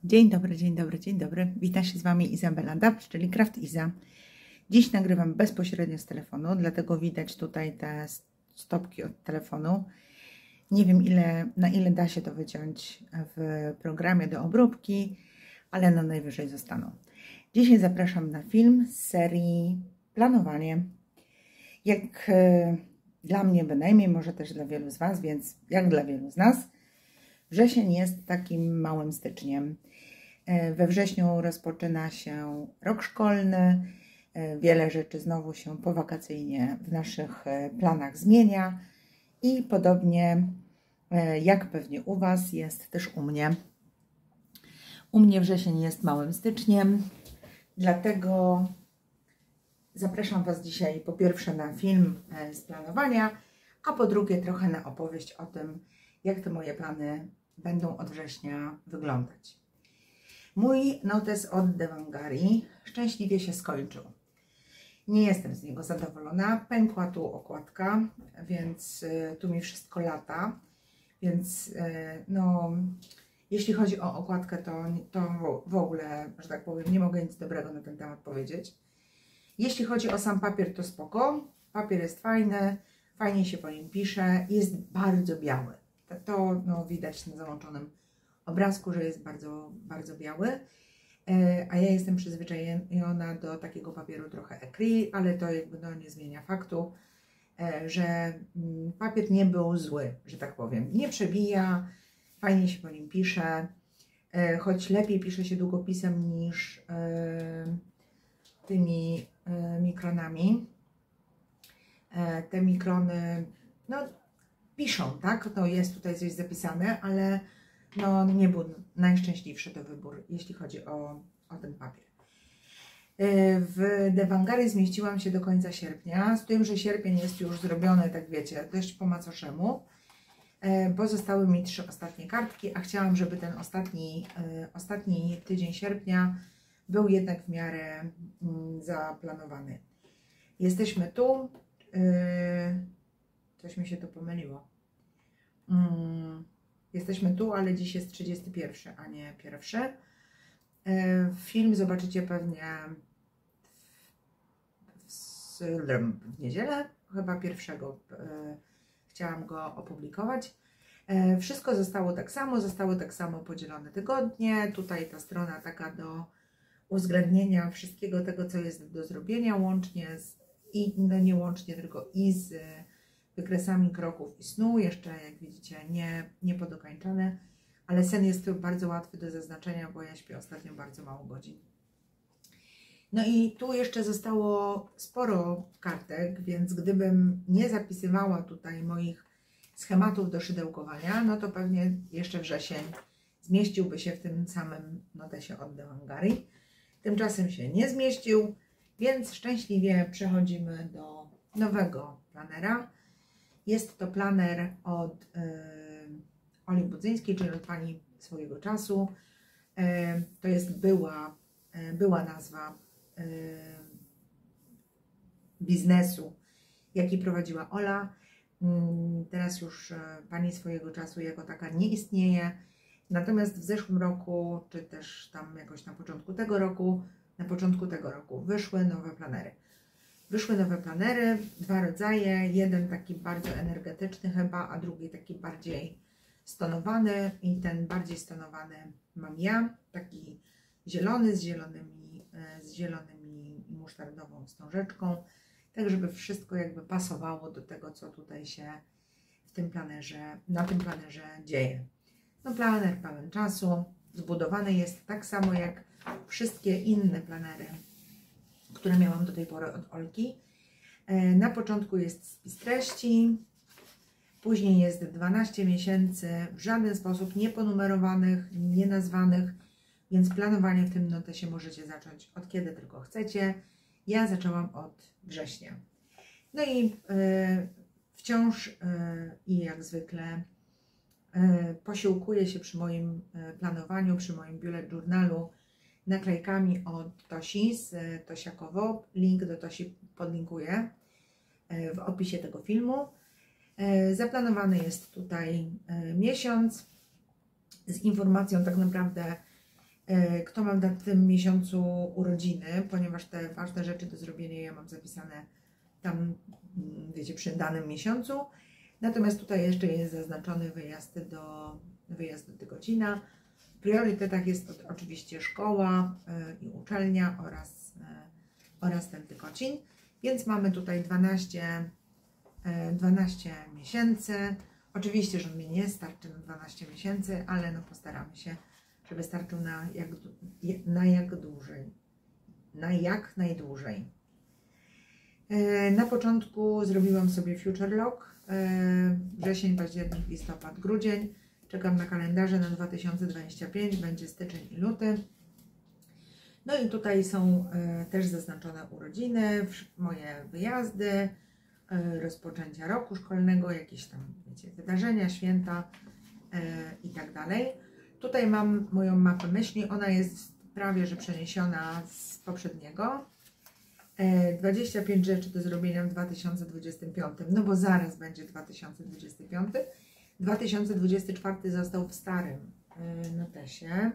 Dzień dobry, dzień dobry, dzień dobry. Witam się z Wami Izabela Dabcz, czyli Craft Iza. Dziś nagrywam bezpośrednio z telefonu, dlatego widać tutaj te stopki od telefonu. Nie wiem na ile da się to wyciąć w programie do obróbki, ale no najwyżej zostaną. Dzisiaj zapraszam na film z serii Planowanie. Jak dla mnie bynajmniej, może też dla wielu z Was, więc jak dla wielu z nas, wrzesień jest takim małym styczniem. We wrześniu rozpoczyna się rok szkolny, wiele rzeczy znowu się powakacyjnie w naszych planach zmienia i podobnie jak pewnie u Was jest też u mnie. U mnie wrzesień jest małym styczniem, dlatego zapraszam Was dzisiaj po pierwsze na film z planowania, a po drugie trochę na opowieść o tym, jak te moje plany będą od września wyglądać. Mój notes od Devangari szczęśliwie się skończył. Nie jestem z niego zadowolona. Pękła tu okładka, więc tu mi wszystko lata. Więc no, jeśli chodzi o okładkę, to w ogóle, że tak powiem, nie mogę nic dobrego na ten temat powiedzieć. Jeśli chodzi o sam papier, to spoko. Papier jest fajny, fajnie się po nim pisze, jest bardzo biały. To no, widać na załączonym obrazku, że jest bardzo, bardzo biały, a ja jestem przyzwyczajona do takiego papieru trochę ecri, ale to jakby no, nie zmienia faktu, że papier nie był zły, że tak powiem. Nie przebija, fajnie się po nim pisze, choć lepiej pisze się długopisem niż tymi mikronami. Te mikrony, no piszą, tak? No jest tutaj coś zapisane, ale no nie był najszczęśliwszy to wybór, jeśli chodzi o ten papier. W Devangari zmieściłam się do końca sierpnia, z tym, że sierpień jest już zrobiony, tak wiecie, dość po macoszemu, bo zostały mi 3 ostatnie kartki, a chciałam, żeby ten ostatni tydzień sierpnia był jednak w miarę zaplanowany. Jesteśmy tu, coś mi się to pomyliło. Jesteśmy tu, ale dziś jest 31, a nie 1. Film zobaczycie pewnie w niedzielę, chyba 1. Chciałam go opublikować. Wszystko zostały tak samo podzielone tygodnie. Tutaj ta strona taka do uwzględnienia wszystkiego tego, co jest do zrobienia, łącznie no nie łącznie, tylko i z wykresami kroków i snu, jeszcze jak widzicie nie podokańczane, ale sen jest bardzo łatwy do zaznaczenia, bo ja śpię ostatnio bardzo mało godzin. No i tu jeszcze zostało sporo kartek, więc gdybym nie zapisywała tutaj moich schematów do szydełkowania, no to pewnie jeszcze wrzesień zmieściłby się w tym samym notesie od Devangari. Tymczasem się nie zmieścił, więc szczęśliwie przechodzimy do nowego planera. Jest to planer od Oli Budzyńskiej, czyli od Pani swojego czasu. To jest była nazwa biznesu, jaki prowadziła Ola. Teraz już Pani swojego czasu jako taka nie istnieje. Natomiast w zeszłym roku, czy też tam jakoś na początku tego roku wyszły nowe planery. Wyszły nowe planery, 2 rodzaje, jeden taki bardzo energetyczny chyba, a drugi taki bardziej stonowany i ten bardziej stonowany mam ja, taki zielony z zielonymi musztardową wstążeczką, tak żeby wszystko jakby pasowało do tego, co tutaj się na tym planerze dzieje. No planer pełen czasu, zbudowany jest tak samo jak wszystkie inne planery, które miałam do tej pory od Olki. Na początku jest spis treści, później jest 12 miesięcy, w żaden sposób nie ponumerowanych, nie nazwanych, więc planowanie w tym notesie możecie zacząć od kiedy tylko chcecie. Ja zaczęłam od września. No i wciąż i jak zwykle posiłkuję się przy moim planowaniu, przy moim bullet journalu naklejkami od Tosi z Tosiakowo. Link do Tosi podlinkuję w opisie tego filmu. Zaplanowany jest tutaj miesiąc z informacją tak naprawdę kto ma w tym miesiącu urodziny, ponieważ te ważne rzeczy do zrobienia ja mam zapisane tam, wiecie, przy danym miesiącu. Natomiast tutaj jeszcze jest zaznaczony wyjazd do Tygocina. W priorytetach jest oczywiście szkoła i uczelnia oraz ten Tygocin. Więc mamy tutaj 12 miesięcy. Oczywiście, że mi nie starczy na 12 miesięcy, ale no postaramy się, żeby starczył na jak najdłużej. Na początku zrobiłam sobie Future Log, wrzesień, październik, listopad, grudzień. Czekam na kalendarze na 2025, będzie styczeń i luty. No i tutaj są też zaznaczone urodziny, moje wyjazdy, rozpoczęcia roku szkolnego, jakieś tam, wiecie, wydarzenia, święta i tak dalej. Tutaj mam moją mapę myśli, ona jest prawie że przeniesiona z poprzedniego. 25 rzeczy do zrobienia w 2025, no bo zaraz będzie 2025. 2024 został w starym notesie.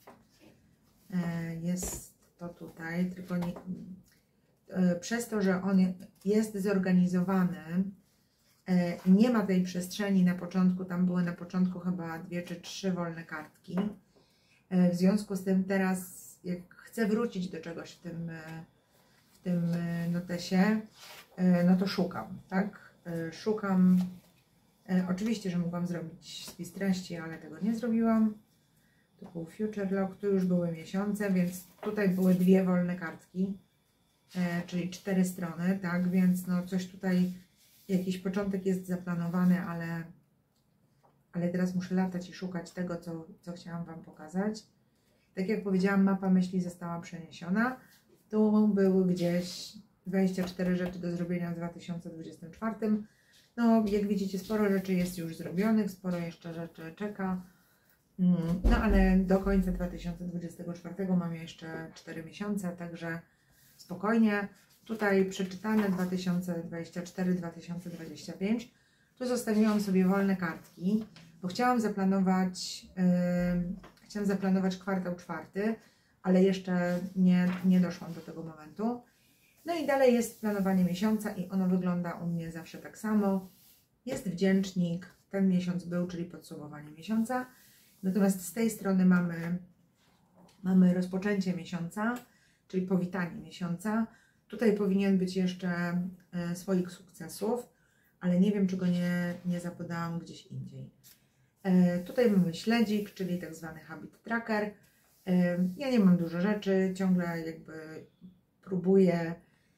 Jest to tutaj, tylko nie, przez to, że on jest zorganizowany, nie ma tej przestrzeni na początku, tam były na początku chyba 2 czy 3 wolne kartki. W związku z tym teraz, jak chcę wrócić do czegoś w tym notesie, no to szukam, tak? Szukam, oczywiście, że mogłam zrobić spis treści, ale tego nie zrobiłam. To był Future Log, tu już były miesiące, więc tutaj były 2 wolne kartki, czyli 4 strony, tak? Więc no coś tutaj, jakiś początek jest zaplanowany, ale teraz muszę latać i szukać tego, co chciałam Wam pokazać. Tak jak powiedziałam, mapa myśli została przeniesiona. Tu były gdzieś 24 rzeczy do zrobienia w 2024. No, jak widzicie, sporo rzeczy jest już zrobionych, sporo jeszcze rzeczy czeka. No, ale do końca 2024 mam jeszcze 4 miesiące, także spokojnie. Tutaj przeczytane 2024-2025. Tu zostawiłam sobie wolne kartki, bo chciałam zaplanować kwartał 4, ale jeszcze nie doszłam do tego momentu. No i dalej jest planowanie miesiąca i ono wygląda u mnie zawsze tak samo. Jest wdzięcznik, ten miesiąc był, czyli podsumowanie miesiąca. Natomiast z tej strony mamy rozpoczęcie miesiąca, czyli powitanie miesiąca. Tutaj powinien być jeszcze swoich sukcesów, ale nie wiem, czy go nie zapodałam gdzieś indziej. Tutaj mamy śledzik, czyli tak zwany habit tracker. Ja nie mam dużo rzeczy, ciągle jakby próbuję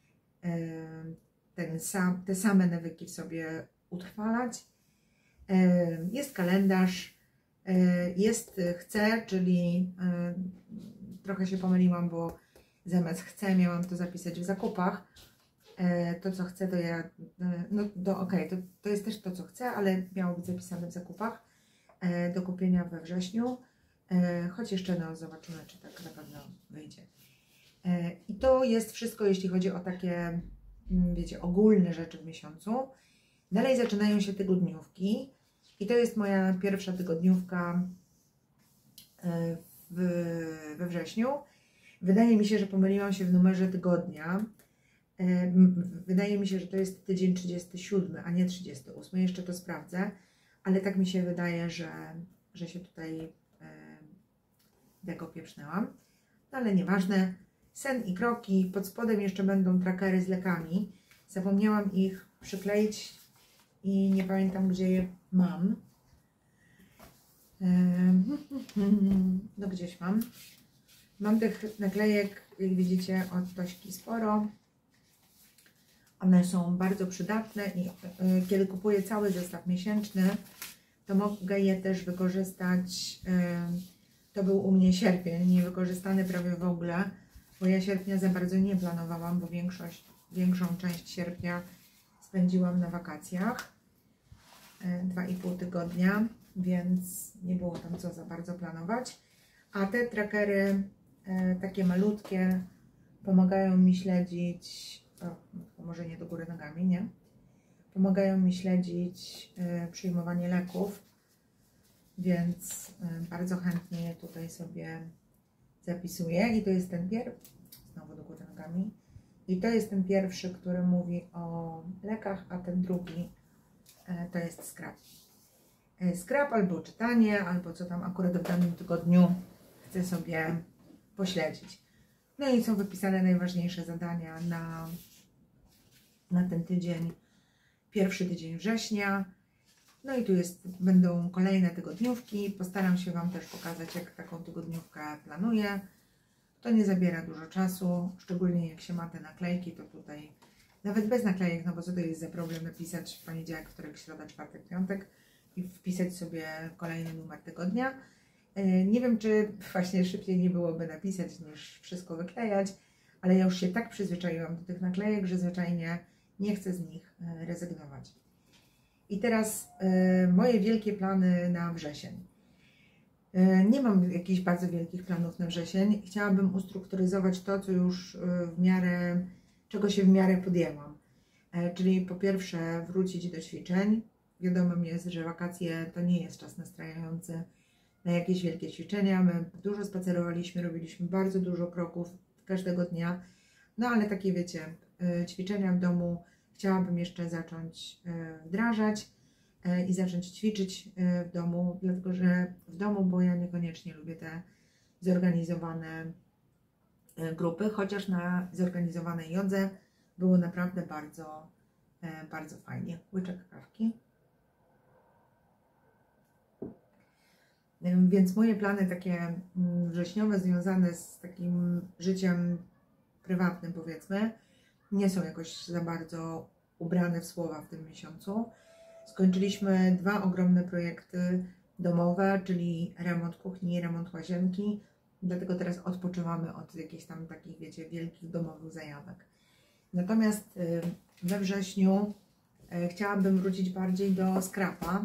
te same nawyki w sobie utrwalać. Jest kalendarz, jest chcę, czyli trochę się pomyliłam, bo zamiast chcę miałam to zapisać w zakupach. To, co chcę, to ja, to jest też to, co chcę, ale miało być zapisane w zakupach do kupienia we wrześniu. Choć jeszcze no, zobaczymy, czy tak na pewno wyjdzie. I to jest wszystko, jeśli chodzi o takie, wiecie, ogólne rzeczy w miesiącu. Dalej zaczynają się tygodniówki i to jest moja pierwsza tygodniówka we wrześniu. Wydaje mi się, że pomyliłam się w numerze tygodnia. Wydaje mi się, że to jest tydzień 37, a nie 38. Jeszcze to sprawdzę, ale tak mi się wydaje, że się tutaj tak opieprznęłam. No ale nieważne. Sen i kroki. Pod spodem jeszcze będą trackery z lekami. Zapomniałam ich przykleić i nie pamiętam, gdzie je mam. No gdzieś mam. Mam tych naklejek, jak widzicie, od Tośki sporo. One są bardzo przydatne i kiedy kupuję cały zestaw miesięczny, to mogę je też wykorzystać. To był u mnie sierpień, niewykorzystany prawie w ogóle, bo ja sierpnia za bardzo nie planowałam, bo większą część sierpnia spędziłam na wakacjach. 2,5 tygodnia, więc nie było tam co za bardzo planować. A te trackery, takie malutkie, pomagają mi śledzić, może nie do góry nogami, nie? Pomagają mi śledzić przyjmowanie leków, więc bardzo chętnie je tutaj sobie zapisuję i to jest ten pierwszy, znowu do góry nogami, i to jest ten pierwszy, który mówi o lekach, a ten drugi to jest scrap. Scrap albo czytanie, albo co tam akurat w danym tygodniu chcę sobie pośledzić. No i są wypisane najważniejsze zadania na ten tydzień, pierwszy tydzień września. No i tu będą kolejne tygodniówki. Postaram się Wam też pokazać, jak taką tygodniówkę planuję. To nie zabiera dużo czasu, szczególnie jak się ma te naklejki, to tutaj nawet bez naklejek, no bo co to jest za problem napisać w poniedziałek, wtorek, środa, czwartek, piątek i wpisać sobie kolejny numer tygodnia. Nie wiem, czy właśnie szybciej nie byłoby napisać niż wszystko wyklejać, ale ja już się tak przyzwyczaiłam do tych naklejek, że zwyczajnie nie chcę z nich rezygnować. I teraz moje wielkie plany na wrzesień. Nie mam jakichś bardzo wielkich planów na wrzesień. Chciałabym ustrukturyzować to, co już czego się w miarę podjęłam. Czyli po pierwsze wrócić do ćwiczeń. Wiadomym jest, że wakacje to nie jest czas nastrajający na jakieś wielkie ćwiczenia. My dużo spacerowaliśmy, robiliśmy bardzo dużo kroków każdego dnia. No ale takie wiecie, ćwiczenia w domu chciałabym jeszcze zacząć wdrażać i zacząć ćwiczyć w domu, dlatego że w domu, bo ja niekoniecznie lubię te zorganizowane grupy, chociaż na zorganizowanej jodze było naprawdę bardzo, bardzo fajnie. Łyczek kawki. Więc moje plany takie wrześniowe związane z takim życiem prywatnym, powiedzmy, nie są jakoś za bardzo ubrane w słowa w tym miesiącu. Skończyliśmy 2 ogromne projekty domowe, czyli remont kuchni, remont łazienki. Dlatego teraz odpoczywamy od jakichś tam takich, wiecie, wielkich domowych zajawek. Natomiast we wrześniu chciałabym wrócić bardziej do scrapa,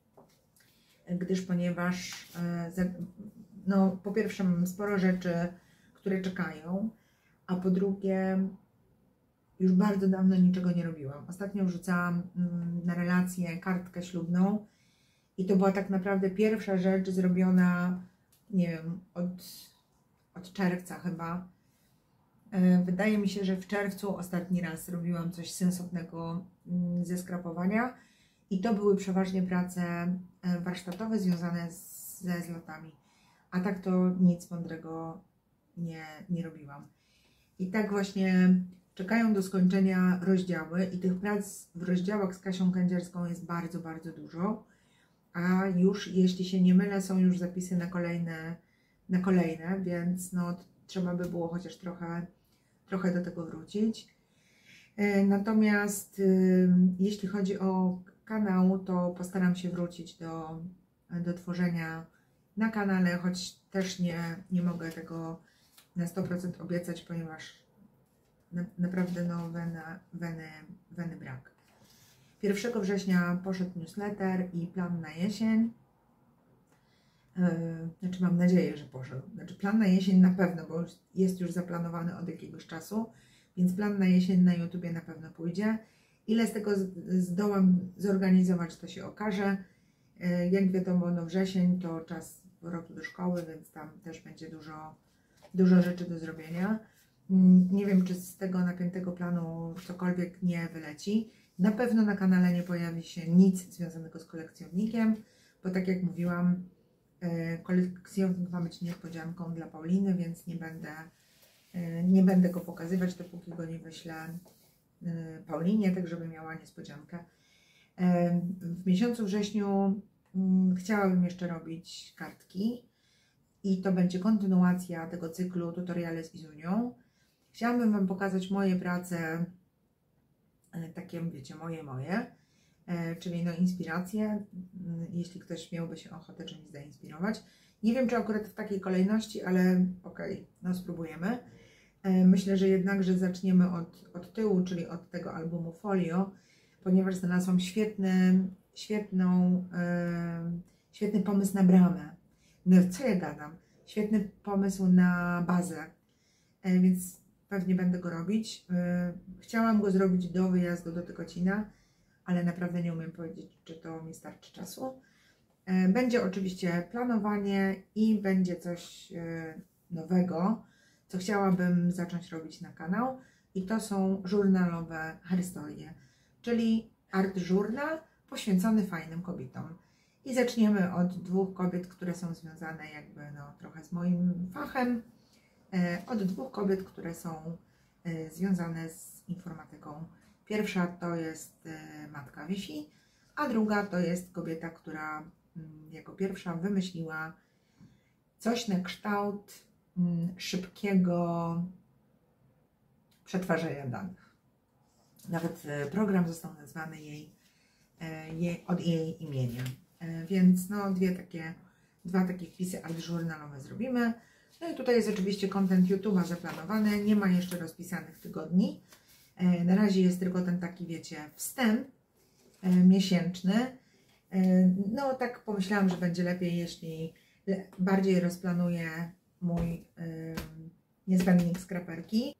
ponieważ no, po pierwsze mam sporo rzeczy, które czekają, a po drugie już bardzo dawno niczego nie robiłam. Ostatnio wrzucałam na relację kartkę ślubną i to była tak naprawdę pierwsza rzecz zrobiona, nie wiem, od czerwca chyba. Wydaje mi się, że w czerwcu ostatni raz robiłam coś sensownego ze skrapowania i to były przeważnie prace warsztatowe związane ze zlotami. A tak to nic mądrego nie robiłam. I tak właśnie czekają do skończenia rozdziały i tych prac w rozdziałach z Kasią Kędzierską jest bardzo, bardzo dużo. A już, jeśli się nie mylę, są już zapisy na kolejne, więc no, trzeba by było chociaż trochę do tego wrócić. Natomiast jeśli chodzi o kanał, to postaram się wrócić do tworzenia na kanale, choć też nie mogę tego na 100% obiecać, ponieważ naprawdę no, weny brak. 1 września poszedł newsletter i plan na jesień. Znaczy mam nadzieję, że poszedł. Znaczy plan na jesień na pewno, bo jest już zaplanowany od jakiegoś czasu, więc plan na jesień na YouTubie na pewno pójdzie. Ile z tego zdołam zorganizować, to się okaże. Jak wiadomo, no wrzesień to czas powrotu do szkoły, więc tam też będzie dużo rzeczy do zrobienia. Nie wiem, czy z tego napiętego planu cokolwiek nie wyleci. Na pewno na kanale nie pojawi się nic związanego z kolekcjonnikiem, bo tak jak mówiłam, kolekcjonnik ma być niespodzianką dla Pauliny, więc nie będę go pokazywać, dopóki go nie wyślę Paulinie, tak żeby miała niespodziankę. W miesiącu wrześniu chciałabym jeszcze robić kartki i to będzie kontynuacja tego cyklu tutoriale z Izunią. Chciałabym Wam pokazać moje prace, takie wiecie, moje, czyli no inspiracje, jeśli ktoś miałby się ochotę czymś zainspirować. Nie wiem, czy akurat w takiej kolejności, ale okej, no spróbujemy. Myślę, że jednakże zaczniemy od tyłu, czyli od tego albumu Folio, ponieważ znalazłam świetny pomysł na bramę. No co ja gadam? Świetny pomysł na bazę, więc pewnie będę go robić. Chciałam go zrobić do wyjazdu do Tykocina, ale naprawdę nie umiem powiedzieć, czy to mi starczy czasu. Będzie oczywiście planowanie i będzie coś nowego, co chciałabym zacząć robić na kanał, i to są żurnalowe historie, czyli art journal poświęcony fajnym kobietom. I zaczniemy od 2 kobiet, które są związane jakby trochę z moim fachem, od 2 kobiet, które są związane z informatyką. Pierwsza to jest matka Wi-Fi, a druga to jest kobieta, która jako pierwsza wymyśliła coś na kształt szybkiego przetwarzania danych. Nawet program został nazwany od jej imienia. Więc dwa takie wpisy art journalowe zrobimy. No i tutaj jest oczywiście content YouTube'a zaplanowany. Nie ma jeszcze rozpisanych tygodni. Na razie jest tylko ten taki, wiecie, wstęp miesięczny. No tak pomyślałam, że będzie lepiej, jeśli bardziej rozplanuję mój niezbędnik skraperki.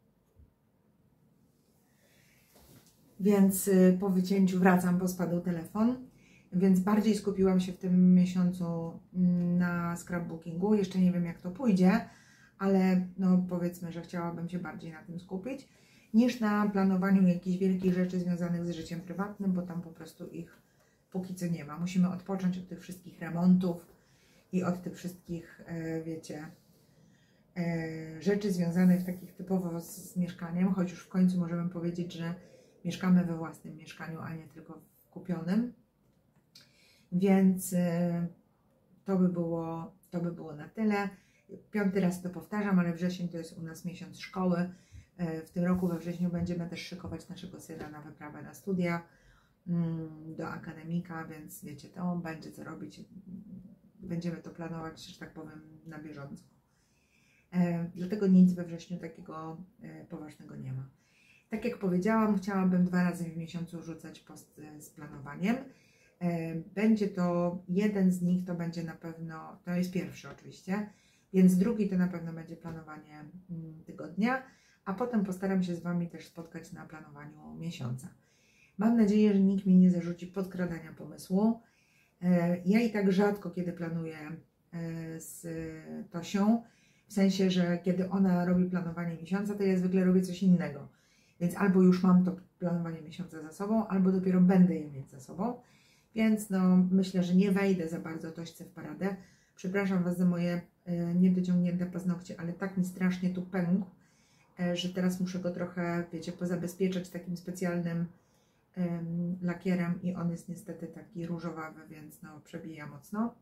Więc po wycięciu wracam, bo spadł telefon. Więc bardziej skupiłam się w tym miesiącu na scrapbookingu. Jeszcze nie wiem, jak to pójdzie, ale no powiedzmy, że chciałabym się bardziej na tym skupić, niż na planowaniu jakichś wielkich rzeczy związanych z życiem prywatnym, bo tam po prostu ich póki co nie ma. Musimy odpocząć od tych wszystkich remontów i od tych wszystkich, wiecie, rzeczy związanych takich typowo z mieszkaniem, choć już w końcu możemy powiedzieć, że mieszkamy we własnym mieszkaniu, a nie tylko w kupionym. Więc to by było na tyle. 5. raz to powtarzam, ale wrzesień to jest u nas miesiąc szkoły. W tym roku we wrześniu będziemy też szykować naszego syna na wyprawę na studia do akademika, więc wiecie, to będzie co robić. Będziemy to planować, że tak powiem, na bieżąco. Dlatego nic we wrześniu takiego poważnego nie ma. Tak jak powiedziałam, chciałabym 2 razy w miesiącu rzucać post z planowaniem. Będzie to, jeden z nich to będzie na pewno, to jest pierwszy oczywiście, więc drugi to na pewno będzie planowanie tygodnia, a potem postaram się z Wami też spotkać na planowaniu miesiąca. Mam nadzieję, że nikt mi nie zarzuci podkradania pomysłu. Ja i tak rzadko kiedy planuję z Tosią, w sensie, że kiedy ona robi planowanie miesiąca, to ja zwykle robię coś innego. Więc albo już mam to planowanie miesiąca za sobą, albo dopiero będę je mieć za sobą. Więc no, myślę, że nie wejdę za bardzo Tośce w paradę. Przepraszam Was za moje niedociągnięte paznokcie, ale tak mi strasznie tu pękł, że teraz muszę go trochę, wiecie, pozabezpieczać takim specjalnym lakierem i on jest niestety taki różowawy, więc no, przebija mocno.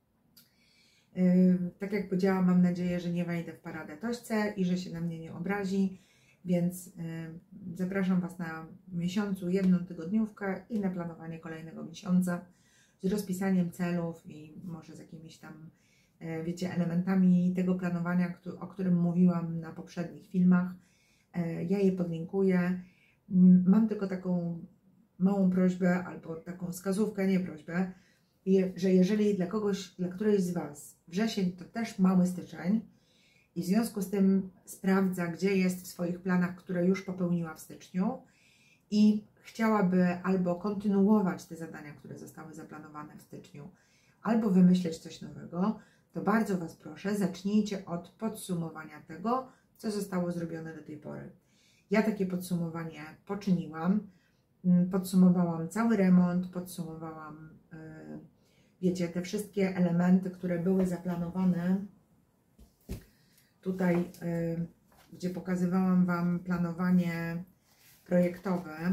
Tak jak powiedziałam, mam nadzieję, że nie wejdę w paradę Tośce i że się na mnie nie obrazi, więc zapraszam Was na miesiącu 1 tygodniówkę i na planowanie kolejnego miesiąca z rozpisaniem celów i może z jakimiś tam, wiecie, elementami tego planowania, o którym mówiłam na poprzednich filmach. Ja je podlinkuję. Mam tylko taką małą prośbę albo taką wskazówkę, nie prośbę, że jeżeli dla którejś z Was wrzesień to też mały styczeń i w związku z tym sprawdza, gdzie jest w swoich planach, które już popełniła w styczniu i chciałaby albo kontynuować te zadania, które zostały zaplanowane w styczniu, albo wymyśleć coś nowego, to bardzo Was proszę, zacznijcie od podsumowania tego, co zostało zrobione do tej pory. Ja takie podsumowanie poczyniłam, podsumowałam cały remont, podsumowałam, wiecie, te wszystkie elementy, które były zaplanowane tutaj, gdzie pokazywałam Wam planowanie projektowe.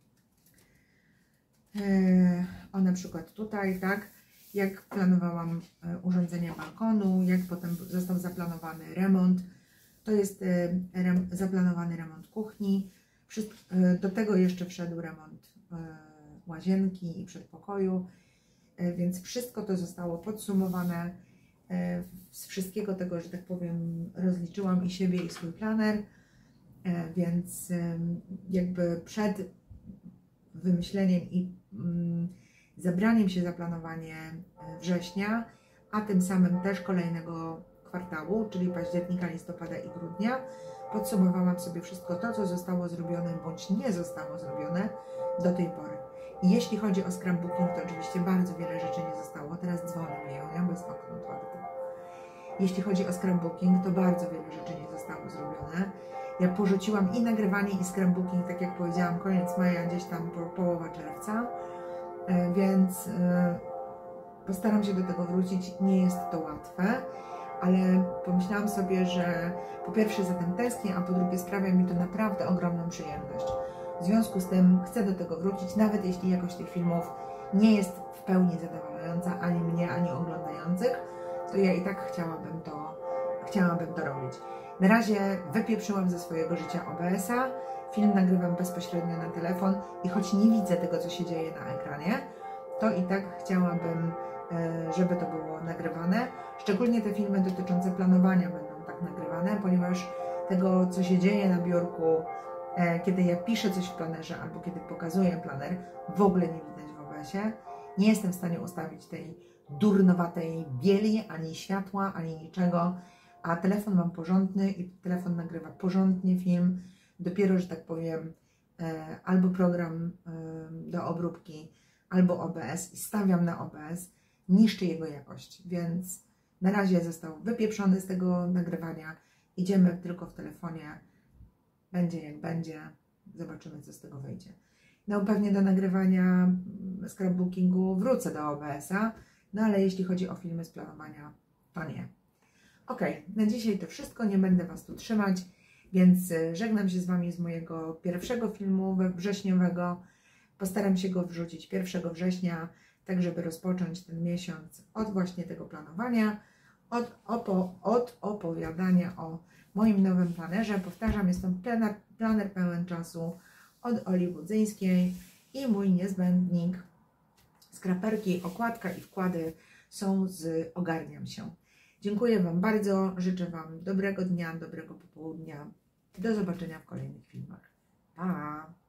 O, na przykład tutaj, tak, jak planowałam urządzenia balkonu, jak potem został zaplanowany remont. To jest zaplanowany remont kuchni. Do tego jeszcze wszedł remont łazienki i przedpokoju, więc wszystko to zostało podsumowane. Z wszystkiego tego, że tak powiem, rozliczyłam i siebie, i swój planer, więc jakby przed wymyśleniem i zabraniem się za planowanie września, a tym samym też kolejnego kwartału, czyli października, listopada i grudnia, podsumowałam sobie wszystko to, co zostało zrobione bądź nie zostało zrobione do tej pory. I jeśli chodzi o scrapbooking, to oczywiście bardzo wiele rzeczy nie zostało. Teraz dzwony myją, bo jest okno otwarte. Jeśli chodzi o scrapbooking, to bardzo wiele rzeczy nie zostało zrobione. Ja porzuciłam i nagrywanie, i scrapbooking, tak jak powiedziałam, koniec maja, gdzieś tam połowa czerwca, więc postaram się do tego wrócić. Nie jest to łatwe, ale pomyślałam sobie, że po pierwsze za tym tęsknię, a po drugie sprawia mi to naprawdę ogromną przyjemność. W związku z tym chcę do tego wrócić, nawet jeśli jakość tych filmów nie jest w pełni zadowalająca ani mnie, ani oglądających, to ja i tak chciałabym to robić. Na razie wypieprzyłam ze swojego życia OBS-a, film nagrywam bezpośrednio na telefon i choć nie widzę tego, co się dzieje na ekranie, to i tak chciałabym, żeby to było nagrywane. Szczególnie te filmy dotyczące planowania będą tak nagrywane, ponieważ tego, co się dzieje na biurku, kiedy ja piszę coś w planerze albo kiedy pokazuję planer, w ogóle nie widać w OBS-ie. Nie jestem w stanie ustawić tej durnowatej bieli, ani światła, ani niczego, a telefon mam porządny i telefon nagrywa porządnie film. Dopiero, że tak powiem, albo program do obróbki, albo OBS i stawiam na OBS, niszczy jego jakość, więc na razie został wypieprzony z tego nagrywania. Idziemy tylko w telefonie, będzie jak będzie, zobaczymy, co z tego wyjdzie. No pewnie do nagrywania scrapbookingu wrócę do OBS-a, no ale jeśli chodzi o filmy z planowania, to nie. Ok, na dzisiaj to wszystko, nie będę Was tu trzymać, więc żegnam się z Wami z mojego pierwszego filmu wrześniowego. Postaram się go wrzucić 1 września, tak żeby rozpocząć ten miesiąc od właśnie tego planowania, od opowiadania o moim nowym planerze. Powtarzam, jest to planer pełen czasu od Oli Budzyńskiej i mój niezbędnik. Skraperki, okładka i wkłady są z Ogarniam się. Dziękuję Wam bardzo, życzę Wam dobrego dnia, dobrego popołudnia. Do zobaczenia w kolejnych filmach. Pa!